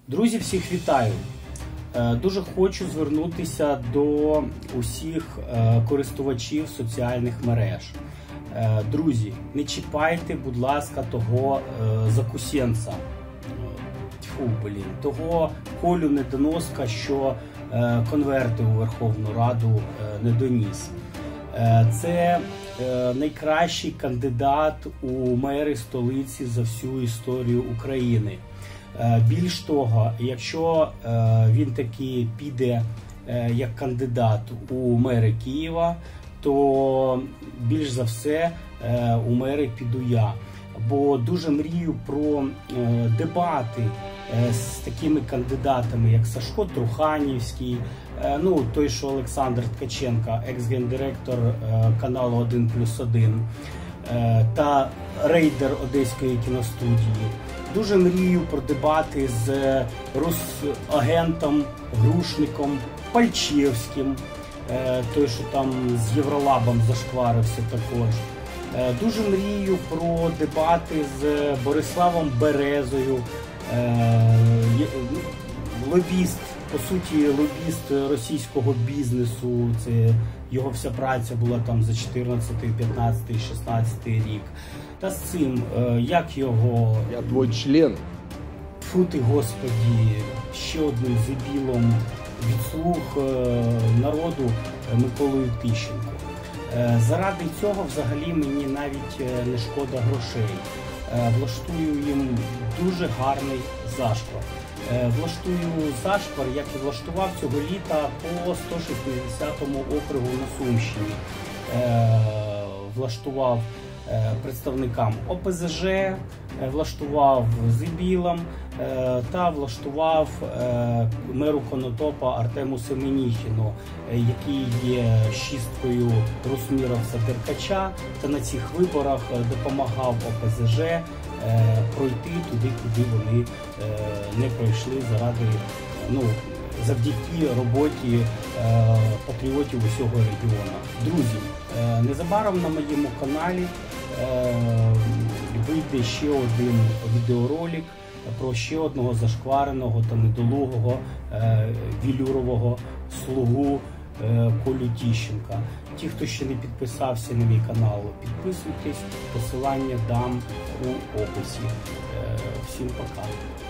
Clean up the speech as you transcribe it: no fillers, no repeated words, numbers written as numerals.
Друзі, всіх вітаю! Дуже хочу звернутися до усіх користувачів соціальних мереж. Друзі, не чіпайте, будь ласка, того закусенця, того Колю Недоноска, що конверти у Верховну Раду не доніс. Це найкращий кандидат у мери столиці за всю історію України. Більш того, якщо він таки піде як кандидат у мери Києва, то більш за все у мери піду я. Бо дуже мрію про дебати з такими кандидатами, як Сашко Труханівський, той, що Олександр Ткаченко, екс-гендиректор каналу 1+1, та рейдер Одеської кіностудії. Дуже мрію про дебати з росагентом, Грушником, Пальчевським, той, що там з Євролабом зашкварився також. Дуже мрію про дебати з Бориславом Березою, лобіст, по суті, лобіст російського бізнесу. Це його вся праця була там за 14, 15, 16 рік. Та з цим, як його... Я твой член. Фу ти, Господі, ще одним дебілом від слуг народу Миколою Тищенко. Заради цього взагалі мені навіть не шкода грошей. Влаштую їм дуже гарний зашквар. Влаштую зашквар, як і влаштував цього літа по 160-му округу на Сумщині. Влаштував представникам ОПЗЖ, влаштував Зибілам та влаштував меру Конотопа Артему Семеніхіну, який є шісткою Русміровця Деркача, та на цих виборах допомагав ОПЗЖ пройти туди, куди вони не пройшли завдяки роботі патріотів усього регіону. Друзі, незабаром на моєму каналі вийде ще один відеоролик про ще одного зашквареного та недолугого вілюрового слугу Колю Тищенка. Ті, хто ще не підписався на мій канал, підписуйтесь, посилання дам у описі. Всім пока!